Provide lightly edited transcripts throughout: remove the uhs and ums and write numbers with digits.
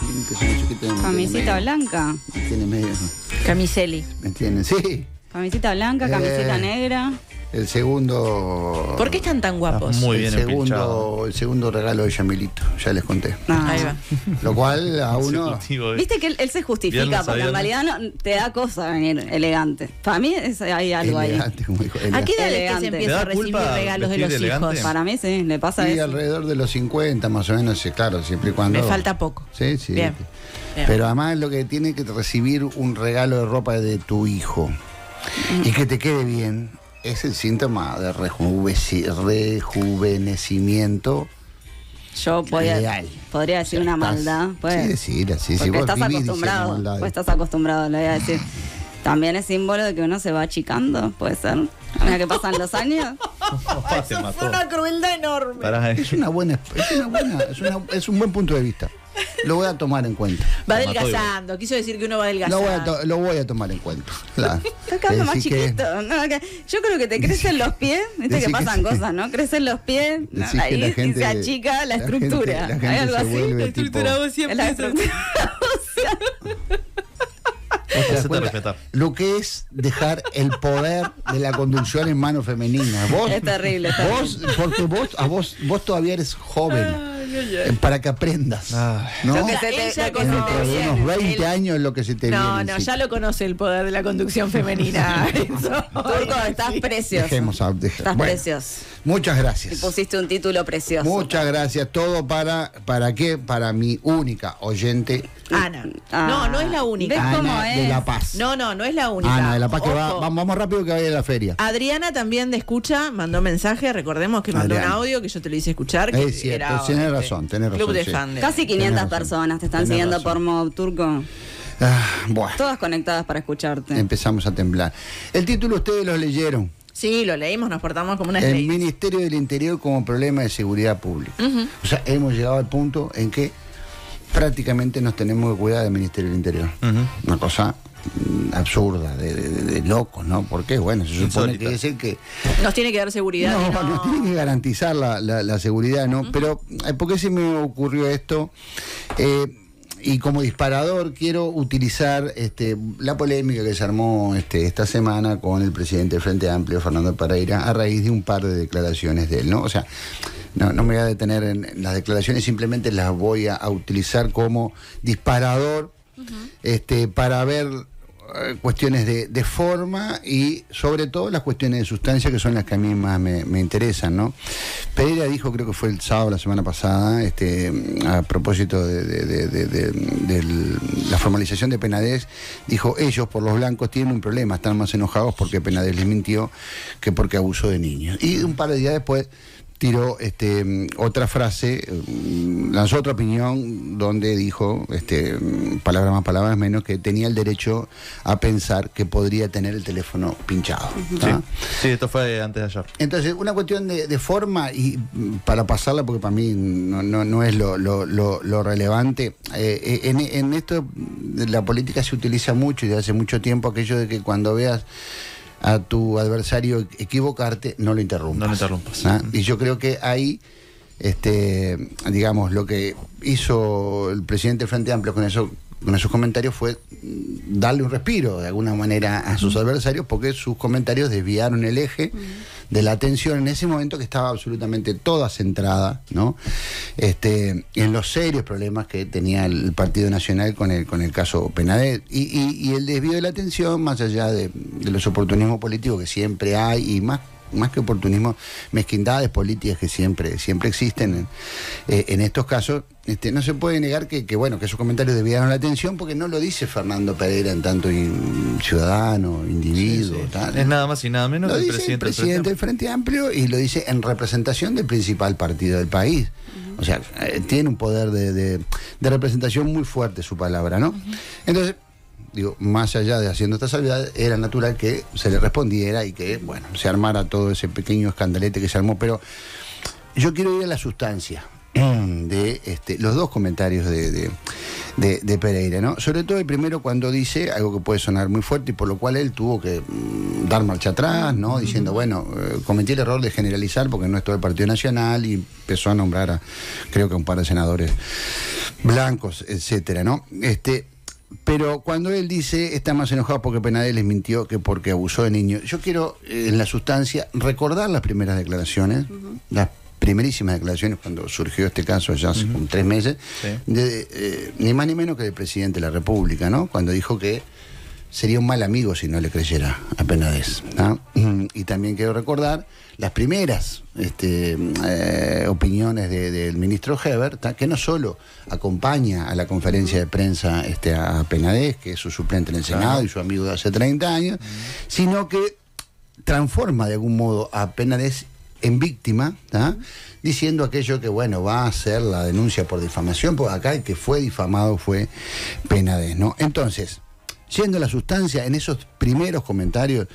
que es una chiquita de Camisita blanca. Tiene medio. Camiseli. ¿Me entienden? Sí. Camisita blanca, camiseta negra. El segundo. ¿Por qué están tan guapos? Muy bien el segundo regalo de Yamilito, ya les conté. Ahí va. Lo cual a uno. Viste que él se justifica, Viernes a porque en viernes. realidad no, te da cosa venir elegante. Para mí hay algo Elegante, como dijo ahí. él. ¿A qué edad es que Elegante. se ¿Te empieza da a recibir culpa regalos de los vestir hijos? elegante? Para mí sí, le pasa Y eso. alrededor de los 50, más o menos, sí, claro, siempre y cuando. Me falta poco. Sí, sí. Bien. Bien. Pero además lo que tiene que recibir un regalo de ropa de tu hijo y que te quede bien es el síntoma de rejuvenecimiento. Yo real. podría decir una maldad. Sí, decir, sí, Porque vos estás vivís acostumbrado. diciendo maldades. Pues estás acostumbrado, le voy a decir. También es símbolo de que uno se va achicando, puede ser. A medida que pasan los años. Te mató. crueldad enorme. Pará, Es un buen punto de vista. Lo voy a tomar en cuenta. Va Te mató adelgazando. Quiso decir que uno va adelgazando. Lo voy a tomar en cuenta. Claro. Estás cada vez más Decir que- chiquito. ¿No? Yo creo que te crecen los pies, viste Decir que pasan que- cosas, ¿no? Crecen los pies, ¿no? Decís que Ahí la y gente- se achica la gente- estructura. la gente ¿Hay algo se así? vuelve tipo- Es la estructura ósea. ¿Vos te das Hacete cuenta respetar. lo que es dejar el poder de la conducción en manos femeninas? Vos, Es terrible, es vos, porque vos todavía eres joven. Para que aprendas. ¿no? Lo que se te- Ella lo que conoce se te Dentro de viene. unos 20 años es lo que se te No, viene. no, sí. ya lo conoce el poder de la conducción femenina. Turco, estás precioso. Dejemos Estás bueno, precioso. muchas Y gracias. pusiste un título precioso. Muchas gracias. Todo ¿para qué? Para mi única oyente, Ana. No, no es la única. ¿Ves cómo Ana es? de La Paz. No, no es la única. Ana de La Paz, que Ojo. vamos rápido que vaya a la feria. Adriana también de escucha, mandó mensaje, recordemos que mandó Adriana. un audio que yo te lo hice escuchar. Que Es cierto, era, tenés razón, tenés Club razón, de sí. fan de- Casi 500 Tenés razón. personas te están Tenés siguiendo razón. por Mob Turco. Bueno, Todas conectadas para escucharte. empezamos a temblar. El título ustedes lo leyeron. Sí, lo leímos, nos portamos como una El estrella. Ministerio del Interior como problema de seguridad pública. O sea, hemos llegado al punto en que prácticamente nos tenemos que cuidar del Ministerio del Interior. Una cosa absurda, de locos, ¿no? Porque, bueno, se supone Insólita. que es el que Nos tiene que dar seguridad. no, y no- nos tiene que garantizar la seguridad, ¿no? Pero, ¿por qué se me ocurrió esto? Y como disparador quiero utilizar la polémica que se armó esta semana con el presidente del Frente Amplio, Fernando Pereira, a raíz de un par de declaraciones de él, ¿no? O sea, no me voy a detener en las declaraciones, simplemente las voy a utilizar como disparador para ver cuestiones de forma y sobre todo las cuestiones de sustancia, que son las que a mí más me interesan, ¿no? Pereira dijo, creo que fue el sábado la semana pasada, a propósito de la formalización de Penades, dijo: ellos por los blancos tienen un problema, están más enojados porque Penades les mintió que porque abusó de niños. Y un par de días después tiró otra frase, lanzó otra opinión donde dijo, palabras más, palabras menos, que tenía el derecho a pensar que podría tener el teléfono pinchado. Sí. ¿Ah? Sí, esto fue antes de ayer. Entonces, una cuestión de forma, y para pasarla, porque para mí no es lo relevante, en esto de la política se utiliza mucho y de hace mucho tiempo aquello de que cuando veas a tu adversario equivocarte, no lo interrumpas. No lo interrumpas. ¿Ah? Y yo creo que ahí, digamos, lo que hizo el presidente del Frente Amplio con esos comentarios fue darle un respiro de alguna manera a sus adversarios, porque sus comentarios desviaron el eje de la atención en ese momento, que estaba absolutamente toda centrada, ¿no? En los serios problemas que tenía el Partido Nacional con el caso Penades y el desvío de la atención, más allá de los oportunismos políticos que siempre hay, y más que oportunismo, mezquindades políticas que siempre existen en estos casos. No se puede negar que esos comentarios desviaron la atención, porque no lo dice Fernando Pereira en tanto ciudadano, individuo, Sí. tal. Es nada más y nada menos Lo que el dice el presidente del presidente del Frente Amplio, y lo dice en representación del principal partido del país. O sea, tiene un poder de representación muy fuerte su palabra, ¿no? Entonces, digo, más allá de haciendo esta salvedad, era natural que se le respondiera y que, bueno, se armara todo ese pequeño escandalete que se armó. Pero yo quiero ir a la sustancia de los dos comentarios de Pereira, ¿no? Sobre todo el primero, cuando dice algo que puede sonar muy fuerte y por lo cual él tuvo que dar marcha atrás, ¿no? Diciendo, bueno, cometí el error de generalizar porque no es todo el Partido Nacional, y empezó a nombrar creo que a un par de senadores blancos, etcétera, ¿no? Pero cuando él dice está más enojado porque Penades les mintió que porque abusó de niños, yo quiero, en la sustancia, recordar las primeras declaraciones, las primerísimas declaraciones cuando surgió este caso ya hace como 3 meses, ni más ni menos que del presidente de la República, ¿no? Cuando dijo que sería un mal amigo si no le creyera a Penades, ¿no? Y también quiero recordar las primeras opiniones del ministro Heber, que no solo acompaña a la conferencia de prensa a Penades, que es su suplente en el Senado y su amigo de hace 30 años, sino que transforma de algún modo a Penades en víctima, ¿tá? Diciendo aquello que, bueno, va a hacer la denuncia por difamación, porque acá el que fue difamado fue Penades, ¿no? Entonces, yendo a la sustancia, en esos primeros comentarios,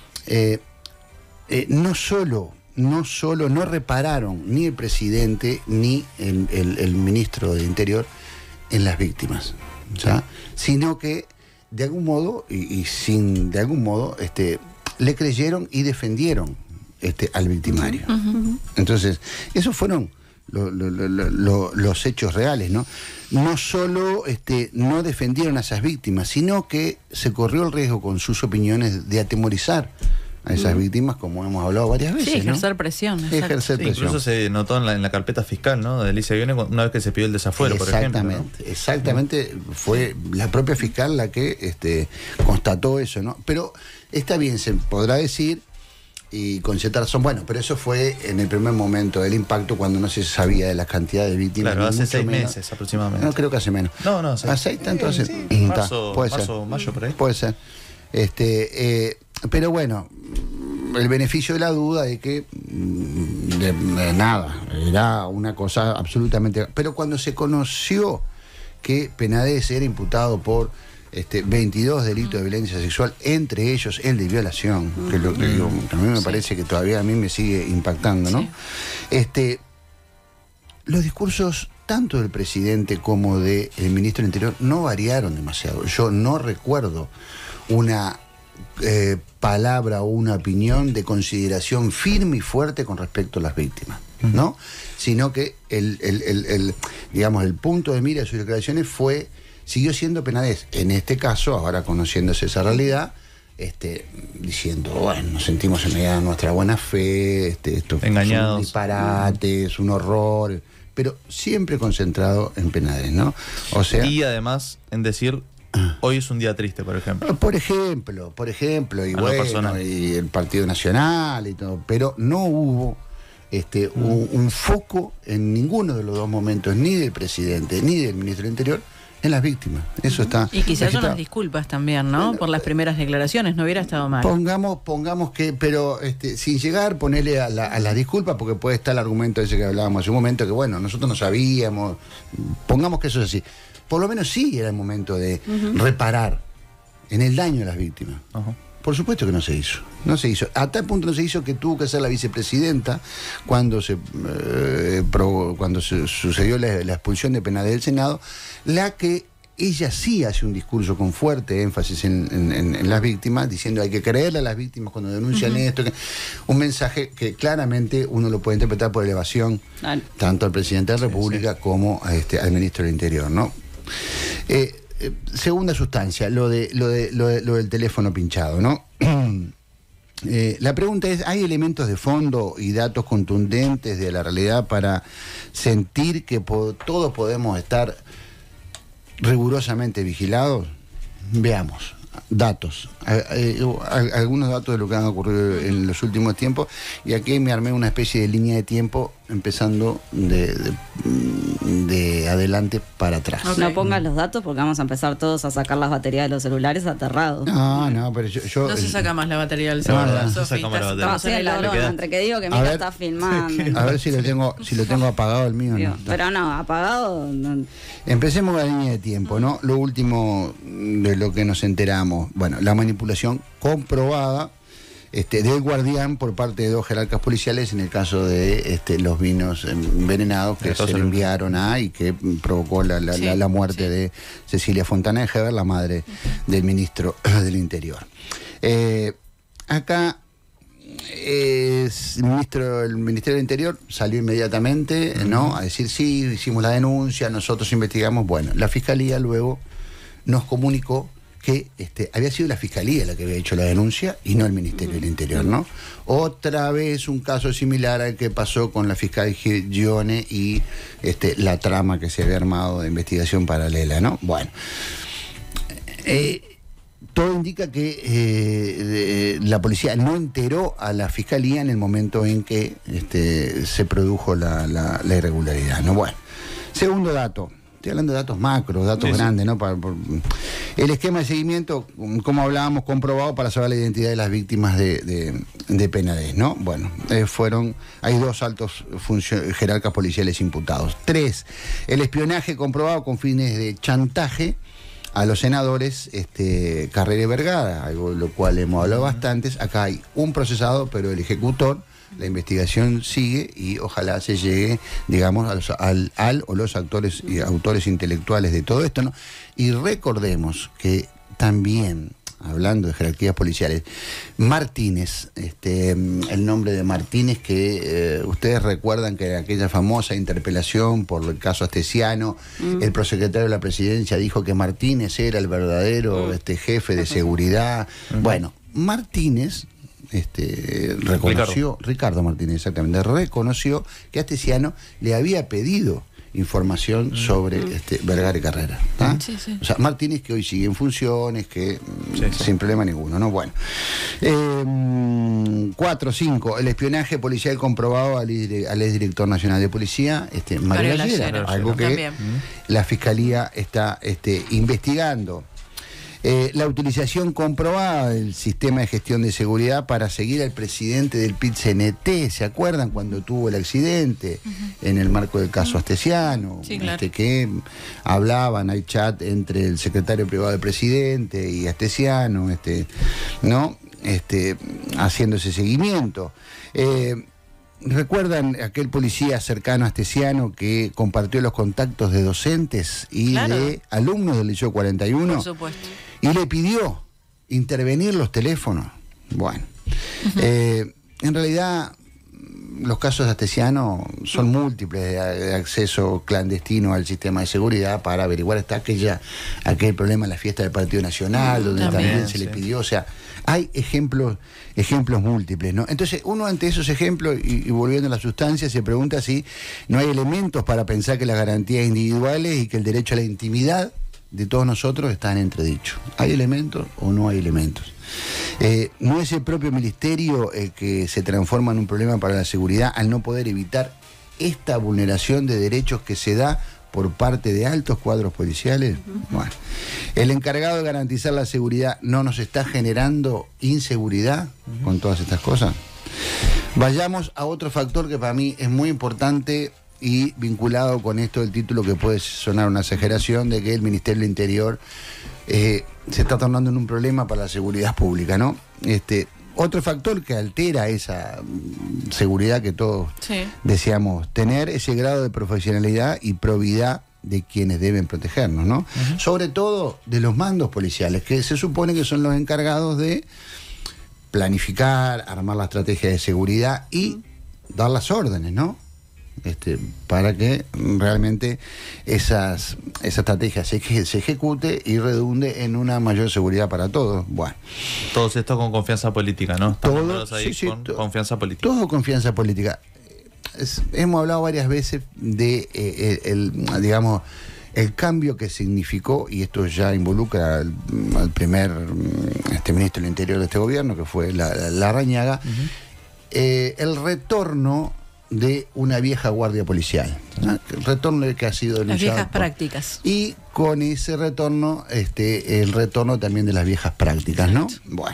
no repararon ni el presidente ni el ministro del Interior en las víctimas, ¿ya? Sino que de algún modo, de algún modo, le creyeron y defendieron al victimario. Entonces, esos fueron los hechos reales, ¿no? No solo no defendieron a esas víctimas, sino que se corrió el riesgo con sus opiniones de atemorizar a esas víctimas, como hemos hablado varias veces. Sí, ejercer ¿no? presión. Ejercer presión. Incluso se notó en la carpeta fiscal, ¿no? De Alicia Guione, una vez que se pidió el desafuero, por ejemplo, ¿no? Exactamente, fue la propia fiscal la que constató eso, ¿no? Pero está bien, se podrá decir y con cierta razón, bueno, pero eso fue en el primer momento del impacto, cuando no se sabía de la cantidad de víctimas. Claro, hace mucho 6 menos. meses aproximadamente. No, creo que hace menos. No, ¿Hace tanto? Marzo, mayo, por ahí. Puede ser. Pero bueno, el beneficio de la duda es que de nada, era una cosa absolutamente... Pero cuando se conoció que Penades era imputado por 22 delitos de violencia sexual, entre ellos el de violación, que es lo que digo, a mí me parece que todavía a mí me sigue impactando, ¿no? Los discursos tanto del presidente como del ministro del Interior no variaron demasiado. Yo no recuerdo una palabra o una opinión de consideración firme y fuerte con respecto a las víctimas, ¿no? Sino que digamos, el punto de mira de sus declaraciones siguió siendo Penades. En este caso, ahora conociéndose esa realidad, diciendo, bueno, nos sentimos en medida de nuestra buena fe, esto engañados, es un disparate, es un horror, pero siempre concentrado en Penades, ¿no? O sea, y además en decir, hoy es un día triste, por ejemplo. Por ejemplo, y bueno, y el Partido Nacional y todo, pero no hubo un foco en ninguno de los dos momentos, ni del presidente ni del ministro del Interior, en las víctimas. Eso está. Y quizás unas disculpas también, ¿no? Por las primeras declaraciones, no hubiera estado mal. Pongamos que, pero sin llegar, ponerle a la disculpa, porque puede estar el argumento ese que hablábamos hace un momento, que bueno, nosotros no sabíamos, pongamos que eso es así. Por lo menos sí era el momento de reparar en el daño de las víctimas. Por supuesto que no se hizo. No se hizo. A tal punto no se hizo que tuvo que ser la vicepresidenta cuando sucedió la expulsión de Penades del Senado, la que ella sí hace un discurso con fuerte énfasis en las víctimas, diciendo hay que creerle a las víctimas cuando denuncian esto. Un mensaje que claramente uno lo puede interpretar por elevación tanto al presidente de la República como al ministro del Interior, ¿no? Segunda sustancia, lo del teléfono pinchado, ¿no? La pregunta es, ¿hay elementos de fondo y datos contundentes de la realidad para sentir que todos podemos estar rigurosamente vigilados? Veamos, datos. Algunos datos de lo que han ocurrido en los últimos tiempos, y aquí me armé una especie de línea de tiempo empezando de adelante para atrás. No pongas los datos porque vamos a empezar todos a sacar las baterías de los celulares aterrados. No, pero yo no se saca más la batería del celular. No se saca más la batería. No, sí, entre que digo que Mica está filmando. A ver si lo tengo apagado el mío. Digo, no. Pero no, apagado. No. Empecemos con la línea de tiempo, ¿no? Lo último de lo que nos enteramos. Bueno, la manipulación comprobada del Guardián por parte de 2 jerarcas policiales en el caso de los vinos envenenados que se le enviaron y que provocó la muerte de Cecilia Fontana de Heber, la madre del ministro del Interior. Acá el Ministerio del Interior salió inmediatamente, ¿no?, a decir sí, hicimos la denuncia, nosotros investigamos. Bueno, la Fiscalía luego nos comunicó que había sido la Fiscalía la que había hecho la denuncia y no el Ministerio del Interior, ¿no? Otra vez un caso similar al que pasó con la fiscal Gione y la trama que se había armado de investigación paralela, ¿no? Bueno, todo indica que la policía no enteró a la Fiscalía en el momento en que se produjo la irregularidad, ¿no? Bueno, segundo dato. Estoy hablando de datos macros, datos grandes, ¿no? El esquema de seguimiento, como hablábamos, comprobado para saber la identidad de las víctimas de Penades, ¿no? Bueno, hay 2 altos jerarcas policiales imputados. 3, el espionaje comprobado con fines de chantaje a los senadores Carrera y Vergara, algo de lo cual hemos hablado bastantes. Acá hay un procesado, pero el ejecutor, la investigación sigue y ojalá se llegue, digamos, al o los actores y autores intelectuales de todo esto, ¿no? Y recordemos que también, hablando de jerarquías policiales, Martínez, el nombre de Martínez que ustedes recuerdan que en aquella famosa interpelación por el caso Astesiano, el prosecretario de la Presidencia dijo que Martínez era el verdadero jefe de seguridad. Bueno, Martínez reconoció, Ricardo Martínez, exactamente, reconoció que Astesiano le había pedido información sobre Vergara y Carrera. Sí, sí. O sea, Martínez, que hoy sigue en funciones, que sin problema ninguno, ¿no? Bueno. 4, 5, el espionaje policial comprobado al exdirector nacional de policía, Mario Lallera, algo que también la Fiscalía está investigando. La utilización comprobada del sistema de gestión de seguridad para seguir al presidente del PIT-CNT, ¿se acuerdan cuando tuvo el accidente en el marco del caso Astesiano? Sí, claro. Que hablaban, hay chat entre el secretario privado del presidente y Astesiano, ¿no? Haciendo ese seguimiento. ¿Recuerdan aquel policía cercano a Astesiano que compartió los contactos de docentes y de alumnos del Liceo 41? Por supuesto. Y le pidió intervenir los teléfonos. Bueno, en realidad los casos de Astesiano son múltiples de acceso clandestino al sistema de seguridad para averiguar aquel problema en la fiesta del Partido Nacional, donde también se le pidió, o sea, hay ejemplos múltiples, ¿no? Entonces, uno ante esos ejemplos, y volviendo a la sustancia, se pregunta si no hay elementos para pensar que las garantías individuales y que el derecho a la intimidad de todos nosotros están en entredicho. ¿Hay elementos o no hay elementos? ¿No es el propio ministerio el que se transforma en un problema para la seguridad al no poder evitar esta vulneración de derechos que se da por parte de altos cuadros policiales? Bueno, el encargado de garantizar la seguridad no nos está generando inseguridad con todas estas cosas. Vayamos a otro factor que para mí es muy importante y vinculado con esto del título, que puede sonar una exageración, de que el Ministerio del Interior se está tornando en un problema para la seguridad pública, ¿no? Otro factor que altera esa seguridad que todos deseamos tener es el grado de profesionalidad y probidad de quienes deben protegernos, ¿no? Sobre todo de los mandos policiales, que se supone que son los encargados de planificar, armar la estrategia de seguridad y dar las órdenes, ¿no? Para que realmente esa estrategia se ejecute y redunde en una mayor seguridad para todos. Bueno, todo esto con confianza política, ¿no? Todo ahí con confianza política. Todo confianza política. Hemos hablado varias veces de digamos, el cambio que significó, y esto ya involucra al primer ministro del Interior de este gobierno, que fue Larrañaga, el retorno de una vieja guardia policial, ¿no? El retorno que ha sido denunciado. Las viejas prácticas. Y con ese retorno, el retorno también de las viejas prácticas, ¿no? Bueno,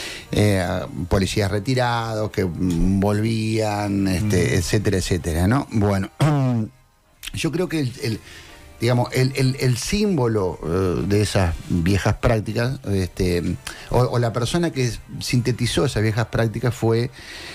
policías retirados que volvían, etcétera, etcétera, ¿no? Bueno, yo creo que el símbolo de esas viejas prácticas, o la persona que sintetizó esas viejas prácticas fue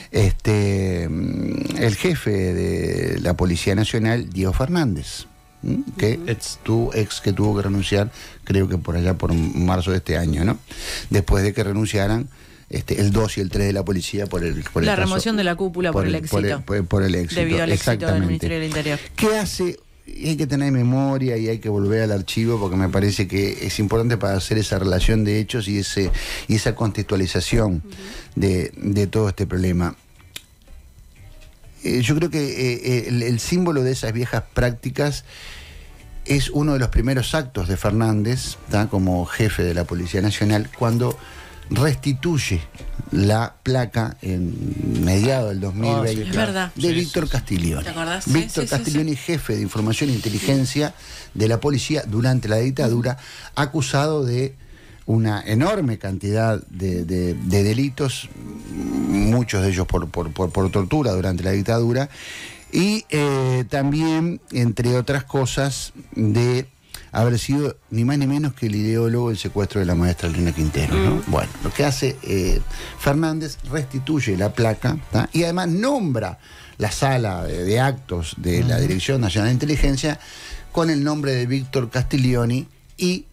el jefe de la Policía Nacional, Diego Fernández, que tuvo que renunciar, creo que por allá por marzo de este año, ¿no? Después de que renunciaran el 2 y el 3 de la policía por el La caso, remoción de la cúpula por el éxito. por el éxito. Debido al éxito del Exactamente. Ministerio del Interior. ¿Qué hace? Hay que tener memoria y hay que volver al archivo porque me parece que es importante para hacer esa relación de hechos y esa contextualización de todo este problema. Yo creo que el símbolo de esas viejas prácticas es uno de los primeros actos de Fernández, ¿tá? Como jefe de la Policía Nacional, cuando restituye la placa en mediados del 2020 es verdad. de Víctor Castiglioni. ¿Te acordás? Víctor Castiglioni, jefe de Información e Inteligencia de la policía durante la dictadura, acusado de una enorme cantidad de delitos, muchos de ellos por tortura durante la dictadura, y también, entre otras cosas, de haber sido ni más ni menos que el ideólogo del secuestro de la maestra Elena Quintero, ¿no? Bueno, lo que hace Fernández, restituye la placa, ¿tá? Y además nombra la sala de actos de la Dirección Nacional de Inteligencia con el nombre de Víctor Castiglioni y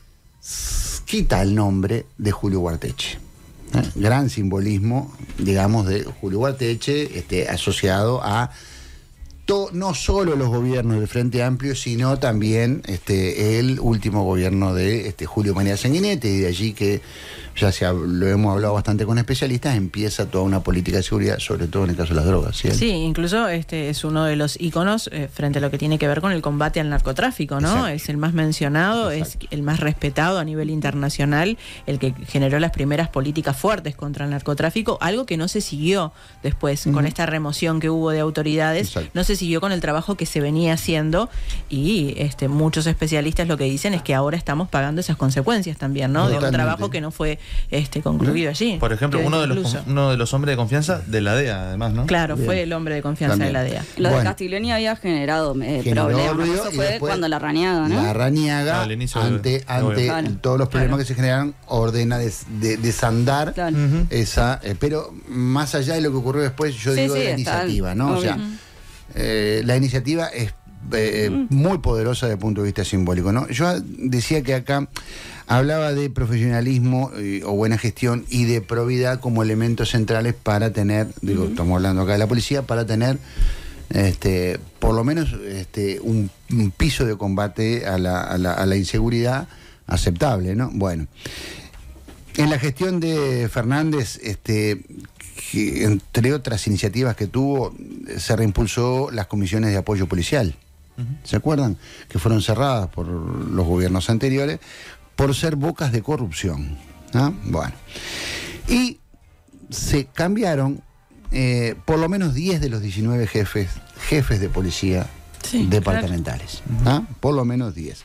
quita el nombre de Julio Guarteche. Gran simbolismo, digamos, de Julio Guarteche, asociado a no solo los gobiernos del Frente Amplio, sino también el último gobierno de Julio María Sanguinetti, y de allí que lo hemos hablado bastante con especialistas, empieza toda una política de seguridad, sobre todo en el caso de las drogas. Sí, incluso es uno de los íconos frente a lo que tiene que ver con el combate al narcotráfico, ¿no? Exacto. Es el más mencionado, exacto, es el más respetado a nivel internacional, el que generó las primeras políticas fuertes contra el narcotráfico, algo que no se siguió después con esta remoción que hubo de autoridades, exacto, no se siguió con el trabajo que se venía haciendo, y muchos especialistas lo que dicen es que ahora estamos pagando esas consecuencias también, ¿no? Totalmente. De un trabajo que no fue concluido allí. Por ejemplo, uno de los hombres de confianza de la DEA, además, ¿no? Claro, bien, fue el hombre de confianza también de la DEA. Lo de Castiglioni había generado problemas. Eso fue cuando Larrañaga, ¿no? Larrañaga, ante todos los problemas que se generaron, ordena desandar esa... pero más allá de lo que ocurrió después, yo digo de la iniciativa, ¿no? O sea, la iniciativa es muy poderosa desde el punto de vista simbólico, ¿no? Yo decía que acá hablaba de profesionalismo o buena gestión y de probidad como elementos centrales para tener, estamos hablando acá de la policía, para tener por lo menos un piso de combate a la inseguridad aceptable, ¿no? Bueno, en la gestión de Fernández, que entre otras iniciativas que tuvo, se reimpulsó las comisiones de apoyo policial. ¿Se acuerdan? Que fueron cerradas por los gobiernos anteriores por ser bocas de corrupción, ¿no? Bueno, y se cambiaron por lo menos 10 de los 19 jefes de policía departamentales, claro, ¿no? Por lo menos 10.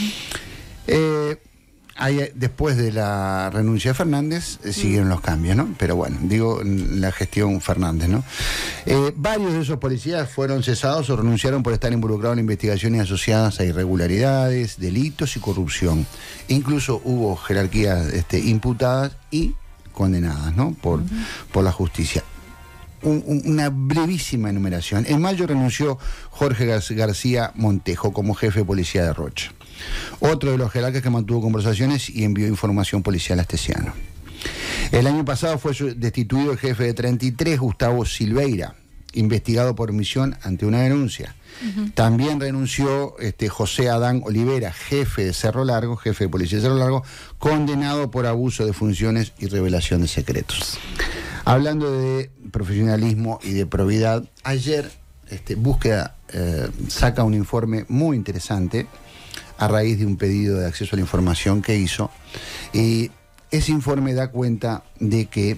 Después de la renuncia de Fernández, siguieron los cambios, ¿no? Pero bueno, digo, la gestión Fernández, ¿no? Varios de esos policías fueron cesados o renunciaron por estar involucrados en investigaciones asociadas a irregularidades, delitos y corrupción. Incluso hubo jerarquías imputadas y condenadas, ¿no? Por la justicia. Una brevísima enumeración. En mayo renunció Jorge García Montejo como jefe de policía de Rocha. Otro de los jerarcas que mantuvo conversaciones y envió información policial a Astesiano. El año pasado fue destituido el jefe de 33, Gustavo Silveira, investigado por omisión ante una denuncia. También renunció José Adán Olivera, jefe de Cerro Largo, jefe de policía de Cerro Largo, condenado por abuso de funciones y revelación de secretos. Hablando de profesionalismo y de probidad, ayer Búsqueda saca un informe muy interesante a raíz de un pedido de acceso a la información que hizo, y ese informe da cuenta de que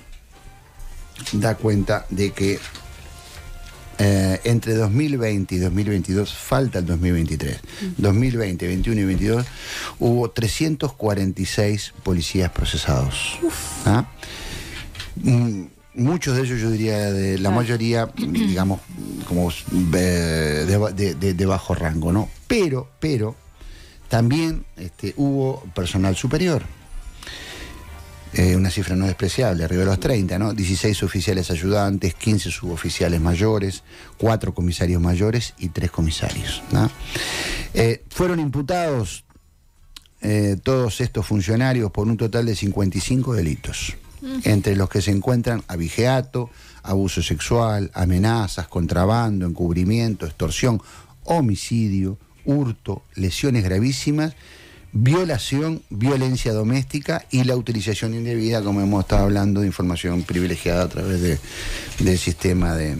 entre 2020 y 2022, falta el 2023, 2020, 21 y 22, hubo 346 policías procesados. ¿Ah? Muchos de ellos, yo diría, de la mayoría, digamos, como de bajo rango, ¿no? Pero también hubo personal superior. Una cifra no despreciable, arriba de los 30, ¿no? 16 oficiales ayudantes, 15 suboficiales mayores, 4 comisarios mayores y 3 comisarios, ¿no? Fueron imputados todos estos funcionarios por un total de 55 delitos. entre los que se encuentran abigeato, abuso sexual, amenazas, contrabando, encubrimiento, extorsión, homicidio, hurto, lesiones gravísimas, violación, violencia doméstica y la utilización indebida, como hemos estado hablando, de información privilegiada a través del sistema de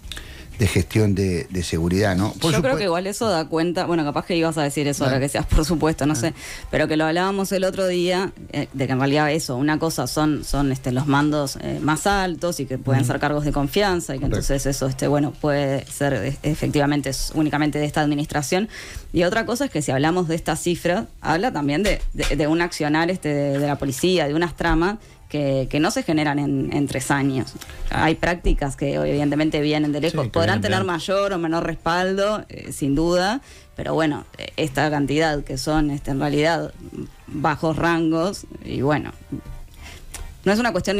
gestión de seguridad, ¿no? Yo creo que igual eso da cuenta, bueno, capaz que ibas a decir eso ahora que seas, por supuesto, no sé, pero que lo hablábamos el otro día, de que en realidad eso, una cosa son los mandos más altos y que pueden ser cargos de confianza y que entonces eso, bueno, puede ser efectivamente únicamente de esta administración, y otra cosa es que si hablamos de esta cifra, habla también de un accionar de la policía, de unas tramas que no se generan en 3 años. Hay prácticas que evidentemente vienen de lejos, podrán tener mayor o menor respaldo, sin duda, pero bueno, esta cantidad que son en realidad bajos rangos, y bueno, no es una cuestión...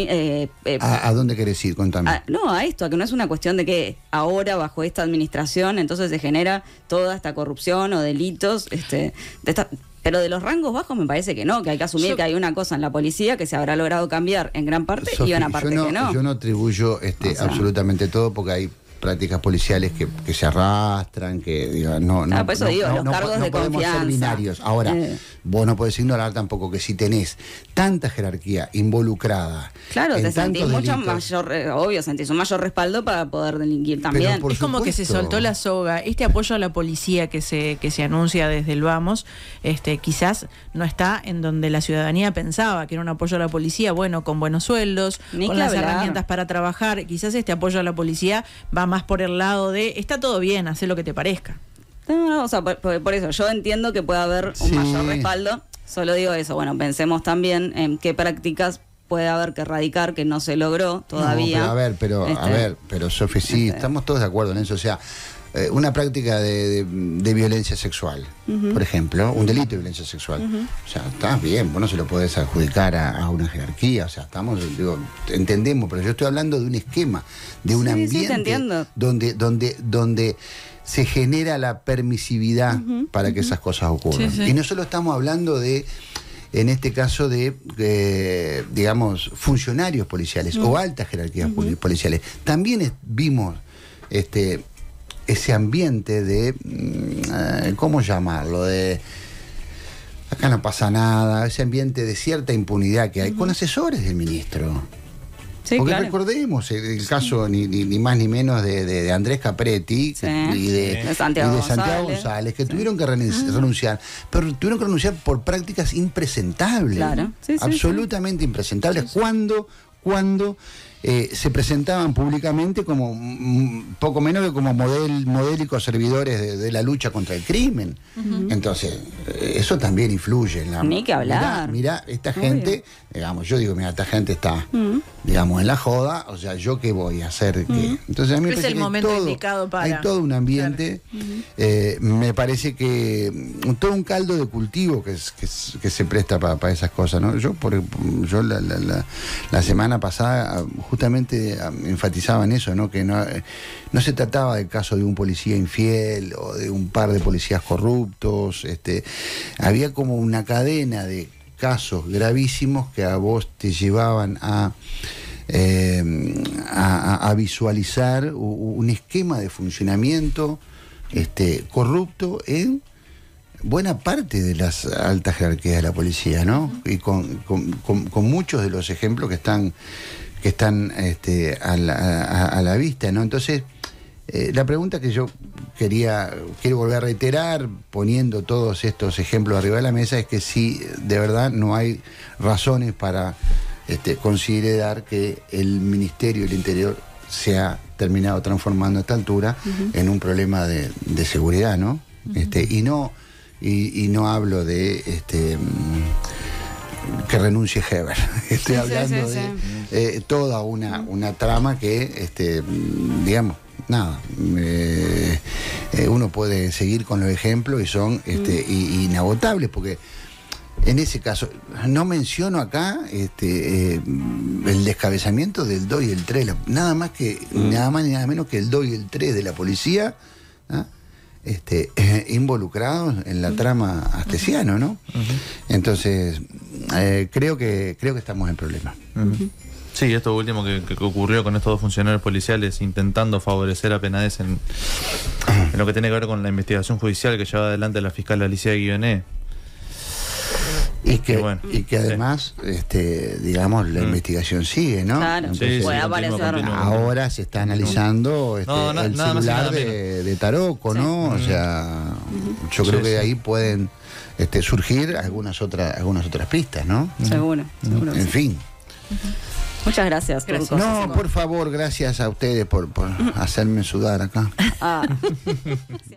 ¿A dónde querés ir? Contame. A esto, a que no es una cuestión de que ahora bajo esta administración entonces se genera toda esta corrupción o delitos, pero de los rangos bajos me parece que no, que hay que asumir que hay una cosa en la policía que se habrá logrado cambiar en gran parte, Sofi, y una parte que no. Yo no atribuyo absolutamente todo, porque hay prácticas policiales que se arrastran, que digo, por eso digo, los cargos de podemos confianza. Ser binarios. Ahora, vos no podés ignorar tampoco que si tenés tanta jerarquía involucrada. Claro, te sentís mucho mayor, sentís un mayor respaldo para poder delinquir también. Es como que se soltó la soga. Este apoyo a la policía que se anuncia desde el Vamos, quizás no está en donde la ciudadanía pensaba, que era un apoyo a la policía, bueno, con buenos sueldos, con las herramientas para trabajar. Quizás este apoyo a la policía va más por el lado de, está todo bien, haz lo que te parezca. No, o sea, por eso, yo entiendo que puede haber un mayor respaldo, solo digo eso, bueno, pensemos también en qué prácticas puede haber que erradicar que no se logró todavía. No, pero Sofi, sí, estamos todos de acuerdo en eso, o sea, una práctica de violencia sexual, por ejemplo, un delito de violencia sexual, o sea, está bien, vos no se lo podés adjudicar a una jerarquía, o sea, entendemos, pero yo estoy hablando de un esquema, de un ambiente donde se genera la permisividad para que esas cosas ocurran. Y no solo estamos hablando de, en este caso, de digamos, funcionarios policiales o altas jerarquías policiales. También vimos ese ambiente de, ¿cómo llamarlo? De acá no pasa nada, ese ambiente de cierta impunidad que hay con asesores del ministro. Sí, porque recordemos el caso ni más ni menos de Andrés Capretti y de Santiago González, que tuvieron que renunciar, pero tuvieron que renunciar por prácticas impresentables, absolutamente impresentables, cuando se presentaban públicamente como poco menos que como modélicos servidores de la lucha contra el crimen. Entonces, eso también influye en la... Ni que hablar. Mira, esta gente, digamos, yo digo, mira, esta gente está, digamos, en la joda, o sea, ¿yo qué voy a hacer? Entonces, a mí me parece el momento indicado para... Hay todo un ambiente, me parece que todo un caldo de cultivo que se presta para esas cosas, ¿no? Yo la semana pasada justamente enfatizaba en eso, ¿no? Que no se trataba del caso de un policía infiel o de un par de policías corruptos, había como una cadena de casos gravísimos que a vos te llevaban a visualizar un esquema de funcionamiento corrupto en buena parte de las altas jerarquías de la policía, ¿no? Y con muchos de los ejemplos que están a la vista, ¿no? Entonces, la pregunta que yo quiero volver a reiterar, poniendo todos estos ejemplos arriba de la mesa, es que si de verdad no hay razones para considerar que el Ministerio del Interior se ha terminado transformando a esta altura en un problema de seguridad, ¿no? Y no hablo de que renuncie Heber. Estoy hablando de toda una trama que, digamos, nada, uno puede seguir con los ejemplos y son inagotables, porque en ese caso, no menciono acá el descabezamiento del 2 y el 3, nada más ni nada menos que el 2 y el 3 de la policía, ¿ah? Involucrados en la trama Astesiano, ¿no? Entonces, creo que estamos en problemas. Sí, esto último que ocurrió con estos dos funcionarios policiales intentando favorecer a Penades en lo que tiene que ver con la investigación judicial que lleva adelante la fiscal Alicia Guioné. Y que además, digamos, la investigación sigue, ¿no? Claro, entonces, puede aparecer. Ahora se está analizando el celular de Taroco, ¿no? O sea, yo creo que de ahí pueden surgir algunas otras pistas, ¿no? Seguro. En fin. Muchas gracias. No, por favor, gracias a ustedes por hacerme sudar acá.